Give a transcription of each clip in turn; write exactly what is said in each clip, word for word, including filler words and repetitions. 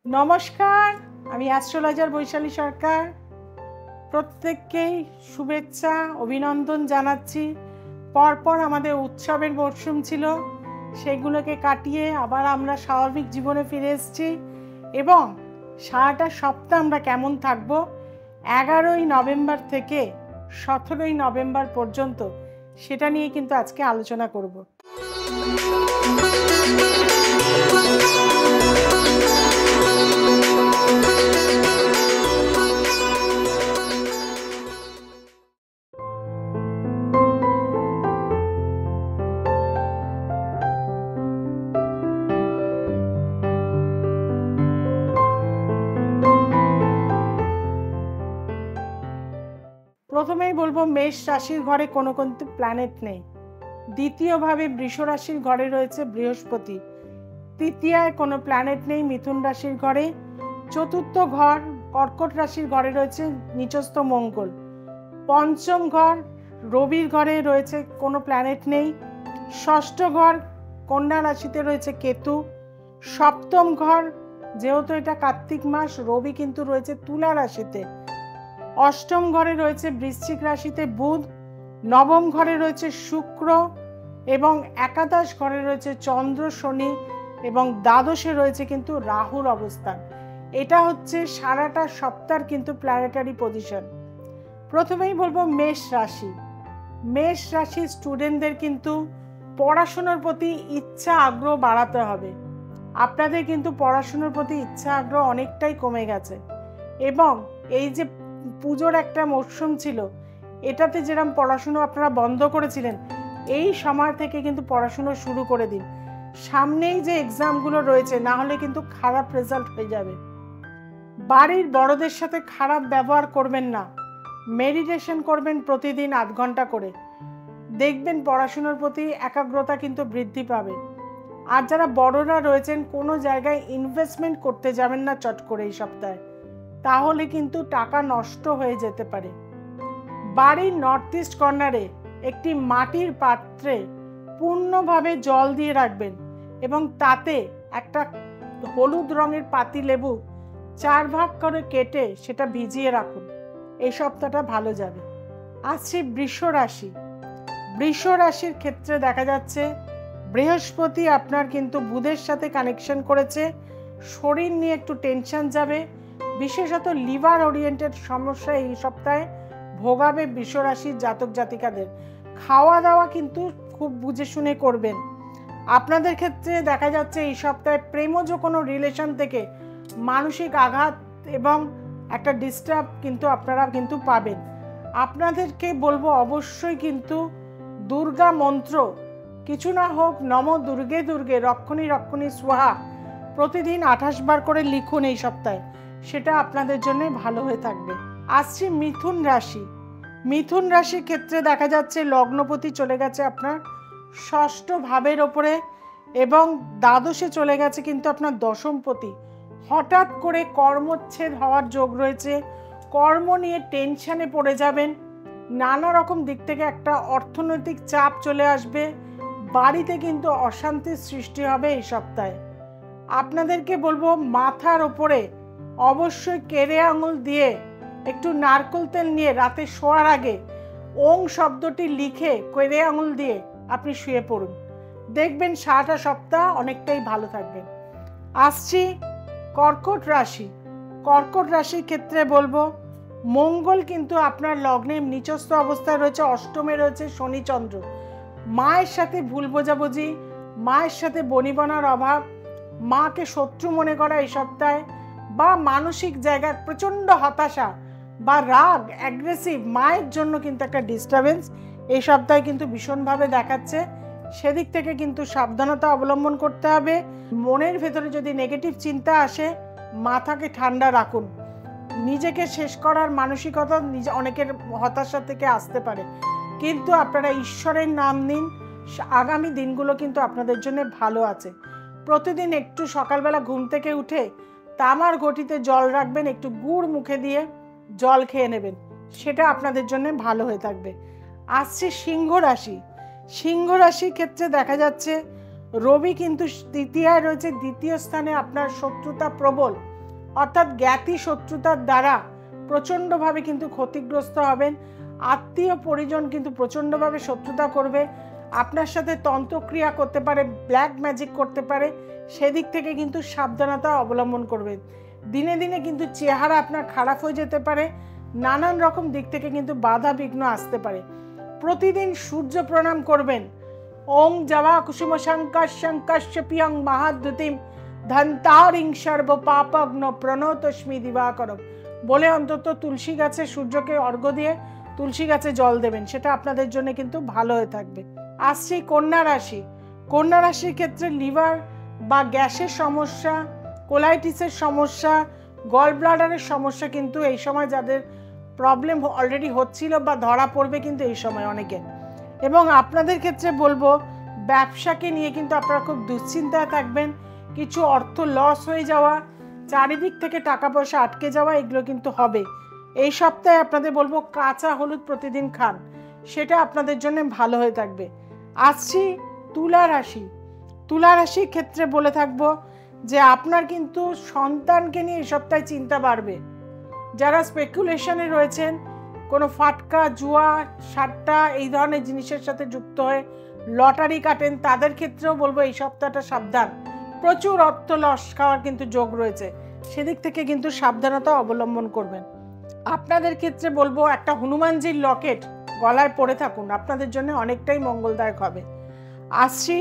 নমস্কার, আমি অ্যাস্ট্রোলজার বৈশালী সরকার। প্রত্যেককেই শুভেচ্ছা অভিনন্দন জানাচ্ছি। পরপর আমাদের উৎসবের মরশুম ছিল, সেগুলোকে কাটিয়ে আবার আমরা স্বাভাবিক জীবনে ফিরে এসেছি এবং সারাটা সপ্তাহ আমরা কেমন থাকবো এগারোই নভেম্বর থেকে সতেরোই নভেম্বর পর্যন্ত সেটা নিয়ে কিন্তু আজকে আলোচনা করব। প্রথমেই বলবো, মেষ রাশির ঘরে কোনো কিন্তু প্ল্যানেট নেই। দ্বিতীয়ভাবে বৃষ রাশির ঘরে রয়েছে বৃহস্পতি। তৃতীয়ায় কোনো প্ল্যানেট নেই মিথুন রাশির ঘরে। চতুর্থ ঘর কর্কট রাশির ঘরে রয়েছে নিচস্থ মঙ্গল। পঞ্চম ঘর রবির ঘরে রয়েছে কোনো প্ল্যানেট নেই। ষষ্ঠ ঘর কন্যা রাশিতে রয়েছে কেতু। সপ্তম ঘর, যেহেতু এটা কার্তিক মাস, রবি কিন্তু রয়েছে তুলা রাশিতে। অষ্টম ঘরে রয়েছে বৃশ্চিক রাশিতে বুধ। নবম ঘরে রয়েছে শুক্র এবং একাদশ ঘরে রয়েছে চন্দ্র শনি এবং দ্বাদশে রয়েছে কিন্তু রাহুর অবস্থান। এটা হচ্ছে সারাটা সপ্তাহের কিন্তু প্ল্যানেটারি পজিশন। প্রথমেই বলবো মেষ রাশি। মেষ রাশি স্টুডেন্টদের কিন্তু পড়াশোনার প্রতি ইচ্ছা আগ্রহ বাড়াতে হবে। আপনাদের কিন্তু পড়াশোনার প্রতি ইচ্ছা আগ্রহ অনেকটাই কমে গেছে এবং এই যে পুজোর একটা মরশুম ছিল, এটাতে যেরকম পড়াশুনো আপনারা বন্ধ করেছিলেন, এই সময় থেকে কিন্তু পড়াশুনো শুরু করে দিন। সামনেই যে এক্সামগুলো রয়েছে, না হলে কিন্তু খারাপ রেজাল্ট হয়ে যাবে। বাড়ির বড়দের সাথে খারাপ ব্যবহার করবেন না। মেডিটেশন করবেন প্রতিদিন আধ ঘন্টা করে, দেখবেন পড়াশুনোর প্রতি একাগ্রতা কিন্তু বৃদ্ধি পাবে। আর যারা বড়রা রয়েছেন, কোনো জায়গায় ইনভেস্টমেন্ট করতে যাবেন না চট করে এই সপ্তাহে, তাহলে কিন্তু টাকা নষ্ট হয়ে যেতে পারে। বাড়ির নর্থ ইস্ট কর্নারে একটি মাটির পাত্রে পূর্ণভাবে জল দিয়ে রাখবেন এবং তাতে একটা হলুদ রঙের পাতি লেবু চার ভাগ করে কেটে সেটা ভিজিয়ে রাখুন। এই সপ্তাহটা ভালো যাবে। আসছে বৃষ রাশি। বৃষ রাশির ক্ষেত্রে দেখা যাচ্ছে বৃহস্পতি আপনার কিন্তু বুধের সাথে কানেকশন করেছে। শরীর নিয়ে একটু টেনশন যাবে, বিশেষত লিভার ওরিয়েন্টেড সমস্যা এই সপ্তাহে ভোগাবে বৃষ রাশির জাতক জাতিকাদের। খাওয়া দাওয়া কিন্তু খুব বুঝে শুনে করবেন। আপনাদের ক্ষেত্রে দেখা যাচ্ছে এই সপ্তাহে প্রেমজ কোনো রিলেশন থেকে মানসিক আঘাত এবং একটা ডিস্টার্ব কিন্তু আপনারা কিন্তু পাবেন। আপনাদেরকে বলবো অবশ্যই কিন্তু দুর্গা মন্ত্র, কিছু না হোক নম দুর্গে দুর্গে রক্ষণী রক্ষণী স্বাহা, প্রতিদিন আঠাশ বার করে লিখুন এই সপ্তাহে, সেটা আপনাদের জন্য ভালো হয়ে থাকবে। আসছি মিথুন রাশি। মিথুন রাশির ক্ষেত্রে দেখা যাচ্ছে লগ্নপতি চলে গেছে আপনার ষষ্ঠ ভাবের ওপরে এবং দ্বাদশে চলে গেছে কিন্তু আপনার দশমপতি। হঠাৎ করে কর্মচ্ছেদ হওয়ার যোগ রয়েছে। কর্ম নিয়ে টেনশনে পড়ে যাবেন। নানা রকম দিক থেকে একটা অর্থনৈতিক চাপ চলে আসবে। বাড়িতে কিন্তু অশান্তির সৃষ্টি হবে এই সপ্তাহে। আপনাদেরকে বলবো মাথার ওপরে অবশ্যই কেড়ে আঙুল দিয়ে একটু নারকেল তেল নিয়ে রাতে শোয়ার আগে ওং শব্দটি লিখে কেড়ে আঙুল দিয়ে আপনি শুয়ে পড়ুন, দেখবেন সারাটা সপ্তাহ অনেকটাই ভালো থাকবেন। আসছি কর্কট রাশি। কর্কট রাশির ক্ষেত্রে বলবো মঙ্গল কিন্তু আপনার লগ্নে নিচস্থ অবস্থায় রয়েছে, অষ্টমে রয়েছে শনিচন্দ্র। মায়ের সাথে ভুল বোঝাবুঝি, মায়ের সাথে বনিবনার অভাব, মাকে শত্রু মনে করা এই সপ্তাহে, বা মানসিক জায়গায় প্রচণ্ড হতাশা বা রাগ অ্যাগ্রেসিভ, মায়ের জন্য কিন্তু একটা ডিস্টারবেন্স এই সপ্তাহে কিন্তু ভীষণভাবে দেখাচ্ছে। সেদিক থেকে কিন্তু সাবধানতা অবলম্বন করতে হবে। মনের ভেতরে যদি নেগেটিভ চিন্তা আসে, মাথাকে ঠান্ডা রাখুন। নিজেকে শেষ করার মানসিকতা নিজে অনেকের হতাশা থেকে আসতে পারে, কিন্তু আপনারা ঈশ্বরের নাম নিন। আগামী দিনগুলো কিন্তু আপনাদের জন্য ভালো আছে। প্রতিদিন একটু সকালবেলা ঘুম থেকে উঠে তামার ঘটিতে জল রাখবেন, একটু গুড় মুখে দিয়ে জল খেয়ে নেবেন, সেটা আপনাদের জন্য ভালো হয়ে থাকবে। আসছে সিংহ রাশি। সিংহ রাশির ক্ষেত্রে দেখা যাচ্ছে রবি কিন্তু তৃতীয়ায় রয়েছে, দ্বিতীয় স্থানে আপনার শত্রুতা প্রবল। অর্থাৎ জ্ঞাতি শত্রুতার দ্বারা প্রচণ্ডভাবে কিন্তু ক্ষতিগ্রস্ত হবেন। আত্মীয় পরিজন কিন্তু প্রচণ্ডভাবে শত্রুতা করবে, আপনার সাথে তন্ত্রক্রিয়া করতে পারে, ব্ল্যাক ম্যাজিক করতে পারে, সেদিক থেকে কিন্তু সাবধানতা অবলম্বন করবেন। দিনে দিনে কিন্তু চেহারা আপনার খারাপ হয়ে যেতে পারে, নানান রকম দিক থেকে কিন্তু বাধা বিঘ্ন আসতে পারে। প্রতিদিন সূর্য প্রণাম করবেন। ওং জবা কুসুম শঙ্কর শঙ্কর্ষ পিয়ং মহাদ্যুতিম ধন্তারিং সর্ব পাপগ্ন প্রণতস্মি দিবাকরম বলে অন্তত তুলসী গাছে সূর্যকে অর্ঘ্য দিয়ে তুলসী গাছে জল দেবেন, সেটা আপনাদের জন্য কিন্তু ভালো হয়ে থাকবে। আসছি কন্যা রাশি। কন্যা রাশির ক্ষেত্রে লিভার বা গ্যাসের সমস্যা, কোলাইটিসের সমস্যা, গল ব্লাডারের সমস্যা কিন্তু এই সময় যাদের প্রবলেম অলরেডি হচ্ছিল বা ধরা পড়বে কিন্তু এই সময় অনেকে। এবং আপনাদের ক্ষেত্রে বলবো ব্যবসাকে নিয়ে কিন্তু আপনারা খুব দুশ্চিন্তায় থাকবেন। কিছু অর্থ লস হয়ে যাওয়া, চারিদিক থেকে টাকা পয়সা আটকে যাওয়া, এগুলো কিন্তু হবে। এই সপ্তাহে আপনাদের বলবো কাঁচা হলুদ প্রতিদিন খান, সেটা আপনাদের জন্য ভালো হয়ে থাকবে। আসছি তুলা রাশি। তুলা রাশির ক্ষেত্রে বলে থাকবো যে আপনার কিন্তু সন্তানকে নিয়ে এই সপ্তাহে চিন্তা বাড়বে। যারা স্পেকুলেশনে রয়েছেন, কোনো ফাটকা, জুয়া, সাট্টা এই ধরনের জিনিসের সাথে যুক্ত হয়ে লটারি কাটেন, তাদের ক্ষেত্রেও বলবো এই সপ্তাহটা সাবধান। প্রচুর অর্থ লস খাওয়ার কিন্তু যোগ রয়েছে, সেদিক থেকে কিন্তু সাবধানতা অবলম্বন করবেন। আপনাদের ক্ষেত্রে বলবো একটা হনুমানজির লকেট গলায় পরে থাকুন, আপনাদের জন্য অনেকটাই মঙ্গলদায়ক হবে। আসছি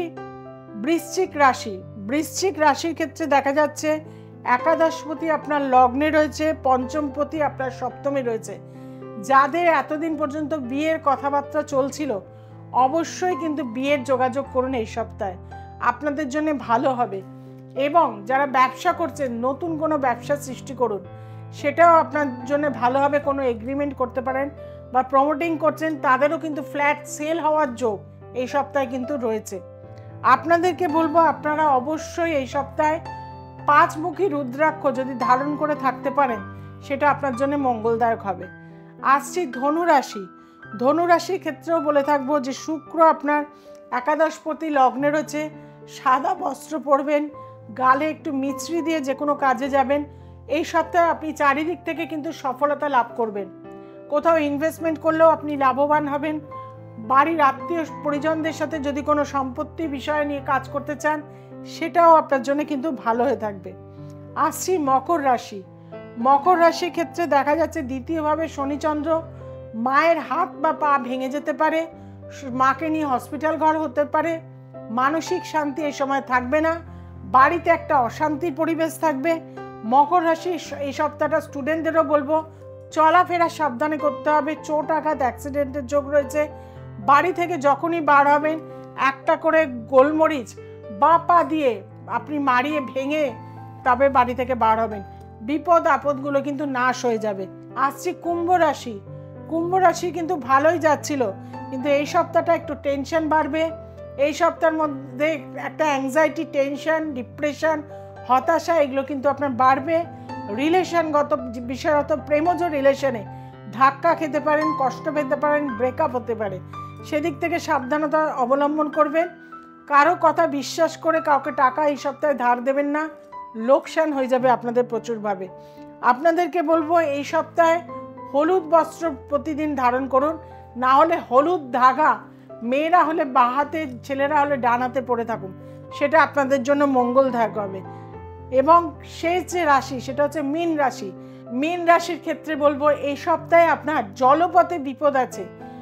বৃশ্চিক রাশি। বৃশ্চিক রাশির ক্ষেত্রে দেখা যাচ্ছে একাদশপতি আপনার লগ্নে রয়েছে, পঞ্চমপতি আপনার সপ্তমে রয়েছে। যাদের এতদিন পর্যন্ত বিয়ের কথাবার্তা চলছিল অবশ্যই কিন্তু বিয়ের যোগাযোগ করুন এই সপ্তাহে, আপনাদের জন্য ভালো হবে। এবং যারা ব্যবসা করছেন নতুন কোনো ব্যবসা সৃষ্টি করুন, সেটাও আপনার জন্য ভালো হবে। কোনো এগ্রিমেন্ট করতে পারেন বা প্রমোটিং করছেন, তাদেরও কিন্তু ফ্ল্যাট সেল হওয়ার যোগ এই সপ্তাহে কিন্তু রয়েছে। আপনাদেরকে বলবো আপনারা অবশ্যই এই সপ্তাহে পাঁচমুখী রুদ্রাক্ষ যদি ধারণ করে থাকতে পারেন, সেটা আপনার জন্য মঙ্গলদায়ক হবে। আসছি ধনুরাশি। ধনুরাশির ক্ষেত্রেও বলে থাকবো যে শুক্র আপনার একাদশপতি লগ্নে রয়েছে। সাদা বস্ত্র পরবেন, গালে একটু মিছরি দিয়ে যে কোনো কাজে যাবেন। এই সপ্তাহে আপনি চারিদিক থেকে কিন্তু সফলতা লাভ করবেন। কোথাও ইনভেস্টমেন্ট করলেও আপনি লাভবান হবেন। বাড়ির আত্মীয় পরিজনদের সাথে যদি কোনো সম্পত্তি বিষয় নিয়ে কাজ করতে চান, সেটাও আপনার জন্য কিন্তু ভালো হয়ে থাকবে। আসছি মকর রাশি। মকর রাশির ক্ষেত্রে দেখা যাচ্ছে দ্বিতীয়ভাবে শনিচন্দ্র, মায়ের হাত বা পা ভেঙে যেতে পারে, মাকে নিয়ে হসপিটাল ঘর হতে পারে, মানসিক শান্তি এই সময় থাকবে না, বাড়িতে একটা অশান্তির পরিবেশ থাকবে। মকর রাশি এই সপ্তাহটা স্টুডেন্টদেরও বলবো চলাফেরা সাবধানে করতে হবে, চোট আঘাত অ্যাক্সিডেন্টের যোগ রয়েছে। বাড়ি থেকে যখনই বার হবেন একটা করে গোলমরিচ বা পা দিয়ে আপনি মারিয়ে ভেঙে তবে বাড়ি থেকে বার হবেন, বিপদ আপদগুলো কিন্তু নাশ হয়ে যাবে। আসছি কুম্ভ রাশি। কুম্ভ রাশি কিন্তু ভালোই যাচ্ছিল, কিন্তু এই সপ্তাহটা একটু টেনশন বাড়বে। এই সপ্তাহের মধ্যে একটা অ্যাংজাইটি, টেনশন, ডিপ্রেশন, হতাশা এগুলো কিন্তু আপনার বাড়বে। রিলেশনগত বিষয়গত প্রেমজ রিলেশনে ধাক্কা খেতে পারেন, কষ্ট পেতে পারেন, ব্রেকআপ হতে পারে, সেদিক থেকে সাবধানতা অবলম্বন করবেন। কারো কথা বিশ্বাস করে কাউকে টাকা এই সপ্তাহে ধার দেবেন না, লোকসান হয়ে যাবে আপনাদের প্রচুরভাবে। আপনাদেরকে বলবো এই সপ্তাহে হলুদ বস্ত্র প্রতিদিন ধারণ করুন, না হলে হলুদ ধাগা মেয়েরা হলে বাঁ হাতে, ছেলেরা হলে ডান হাতে পরে থাকুন, সেটা আপনাদের জন্য মঙ্গলদায়ক হবে। এবং শেষ যে রাশি সেটা হচ্ছে মীন রাশি। মীন রাশির ক্ষেত্রে বলবো এই সপ্তাহে আপনার জলপথে বিপদ আছে,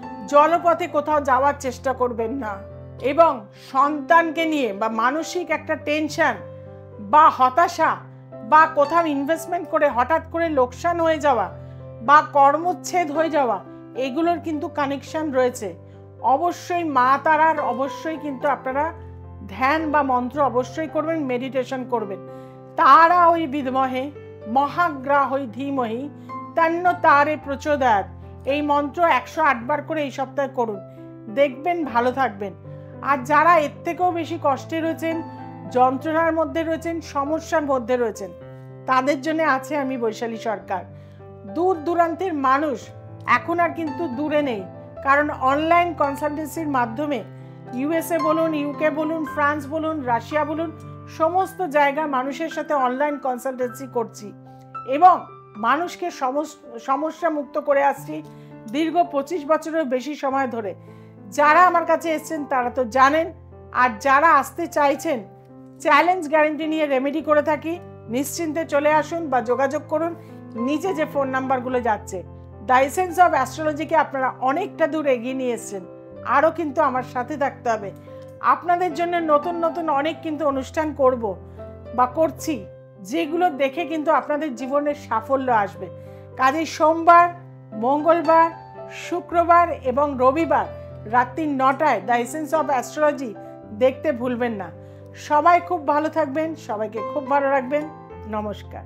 জলপথে কোথাও যাওয়ার চেষ্টা করবেন না। এবং সন্তানকে নিয়ে বা মানসিক একটা টেনশন বা হতাশা বা কোথাও ইনভেস্টমেন্ট করে হঠাৎ করে লোকসান হয়ে যাওয়া বা কর্মচ্ছেদ হয়ে যাওয়া, এগুলোর কিন্তু কানেকশন রয়েছে। অবশ্যই মা তারার অবশ্যই কিন্তু আপনারা ধ্যান বা মন্ত্র অবশ্যই করবেন, মেডিটেশন করবেন। তারা ওই বিদ্মহে মহাগ্রাহই ধীমহি তন্ন তারে প্রচোদয়াৎ, এই মন্ত্র একশো আট বার করে এই সপ্তাহে করুন, দেখবেন ভালো থাকবেন। আর যারা এর থেকেও বেশি কষ্টে রয়েছেন, যন্ত্রণার মধ্যে রয়েছেন, সমস্যার মধ্যে রয়েছেন, তাদের জন্য আছে আমি বৈশালী সরকার। দূর দূরান্তের মানুষ এখন আর কিন্তু দূরে নেই, কারণ অনলাইন কনসালটেন্সির মাধ্যমে ইউএসএ বলুন, ইউকে বলুন, ফ্রান্স বলুন, রাশিয়া বলুন, সমস্ত জায়গায় মানুষের সাথে অনলাইন কনসালটেন্সি করছি। এবং মানুষকে সমস্যা মুক্ত করে আসছি দীর্ঘ পঁচিশ বছরের বেশি সময় ধরে। যারা আমার কাছে এসেছেন তারা তো জানেন, আর যারা আসতে চাইছেন চ্যালেঞ্জ গ্যারেন্টি নিয়ে রেমেডি করে থাকি। নিশ্চিন্তে চলে আসুন বা যোগাযোগ করুন, নিচে যে ফোন নাম্বারগুলো যাচ্ছে। দ্য এসেন্স অফ অ্যাস্ট্রোলজিকে আপনারা অনেকটা দূর এগিয়ে নিয়ে এসেছেন, আরও কিন্তু আমার সাথে থাকতে হবে। আপনাদের জন্য নতুন নতুন অনেক কিন্তু অনুষ্ঠান করব বা করছি, যেগুলো দেখে কিন্তু আপনাদের জীবনের সাফল্য আসবে। কাজেই সোমবার, মঙ্গলবার, শুক্রবার এবং রবিবার রাত্রি নটায় দ্য এসেন্স অফ অ্যাস্ট্রোলজি দেখতে ভুলবেন না। সবাই খুব ভালো থাকবেন, সবাইকে খুব ভালো রাখবেন। নমস্কার।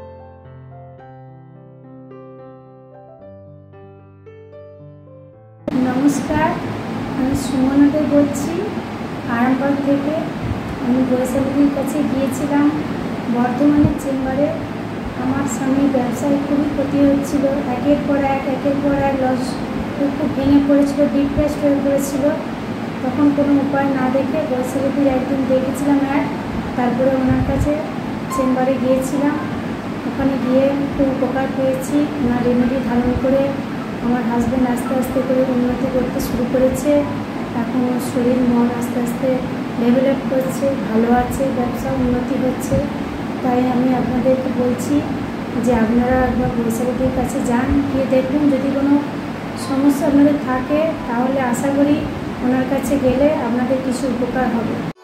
নমস্কার, আমি সুমনা দে বলছি আরামবাগ থেকে। আমি বৈশালীর কাছে গিয়েছিলাম বর্ধমানের চেম্বারে। আমার স্বামীর ব্যবসায় খুবই ক্ষতি হচ্ছিল, একের পর এক একের পর এক লস, খুব ভেঙে পড়েছিল, ডিপ্রেসড হয়ে পড়েছিল। তখন কোনো উপায় না দেখে বৈশালীর একদিন দেখেছিলাম অ্যাড, তারপরে ওনার কাছে চেম্বারে গিয়েছিলাম। ওখানে গিয়ে খুব উপকার পেয়েছি। ওনার রেমেডি ধারণ করে আমার হাজব্যান্ড আস্তে আস্তে করে উন্নতি করতে শুরু করেছে। এখন ওর শরীর মন আস্তে আস্তে ডেভেলপ করছে, ভালো আছে, ব্যবসা উন্নতি হচ্ছে। তাই আমি আপনাদেরকে বলছি যে আপনারা একবার বৈশালীদের কাছে যান, গিয়ে দেখুন। যদি কোনো সমস্যা আপনাদের থাকে তাহলে আশা করি ওনার কাছে গেলে আপনাদের কিছু উপকার হবে।